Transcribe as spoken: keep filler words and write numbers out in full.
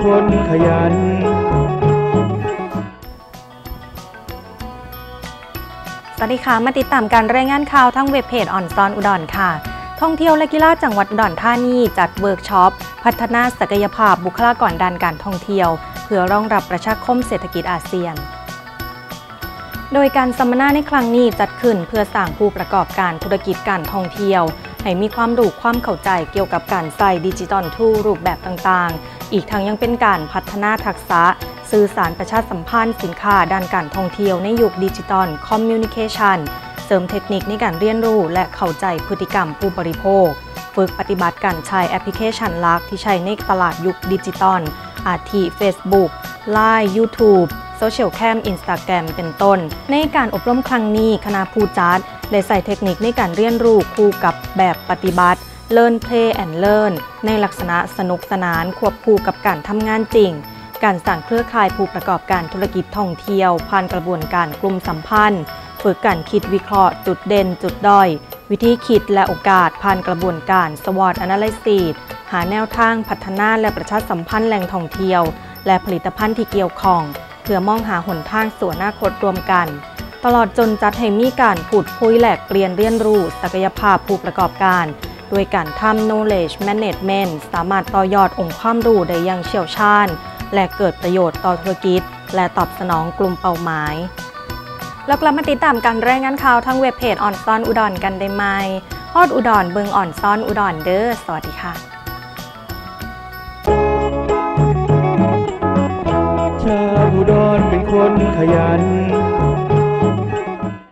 คนขยันสวัสดีค่ะมาติดตามการรายงานข่าวทั้งเว็บเพจออนซอนอุดรค่ะท่องเที่ยวและกีฬาจังหวัดอุดรธานีจัดเวิร์กช็อปพัฒนาศักยภาพบุคลากรด้านการท่องเที่ยวเพื่อรองรับประชาคมเศรษฐกิจอาเซียนโดยการสัมมนาในครั้งนี้จัดขึ้นเพื่อสร้างผู้ประกอบการธุรกิจการท่องเที่ยวให้มีความรู้ความเข้าใจเกี่ยวกับการใส่ดิจิทัลทูรูปแบบต่างๆอีกทั้งยังเป็นการพัฒนาทักษะสื่อสารประชาสัมพันธ์สินค้าด้านการท่องเที่ยวในยุคดิจิทัลคอมมิวนิเคชันเสริมเทคนิคในการเรียนรู้และเข้าใจพฤติกรรมผู้บริโภคฝึกปฏิบัติการใช้แอปพลิเคชันหลักที่ใช้ในตลาดยุคดิจิทัลอาทิ Facebook ไลน์ YouTube โซเชียลแคม Instagram เป็นต้นในการอบรมครั้งนี้คณะผู้จัดได้ใส่เทคนิคในการเรียนรู้คู่กับแบบปฏิบัติ Learn Play and Learn ในลักษณะสนุกสนานควบคู่กับการทำงานจริงการสร้างเครือข่ายผู้ประกอบการธุรกิจท่องเที่ยวผ่านกระบวนการกลุ่มสัมพันธ์ฝึกการคิดวิเคราะห์จุดเด่นจุดด้อยวิธีคิดและโอกาสผ่านกระบวนการ สวอต Analysis หาแนวทางพัฒนาและประชาสัมพันธ์แหล่งท่องเที่ยวและผลิตภัณฑ์ที่เกี่ยวข้องเพื่อมองหาหนทางสู่อนาคตรวมกันตลอดจนจัดให้มีการพูดคุยแลกเปลี่ยนเรียนรู้ศักยภาพผู้ประกอบการโดยการทำ knowledge management สามารถต่อยอดองค์ความรู้ได้อย่างเชี่ยวชาญและเกิดประโยชน์ต่อธุรกิจและตอบสนองกลุ่มเป้าหมายแล้วกลับมาติดตามการรายงานข่าวทั้งเว็บเพจออนซอนอุดรกันได้ไหมฮอดอุดรเบิงออนซอนอุดรเด้อสวัสดีค่ะชาวอุดรเป็นคนขยัน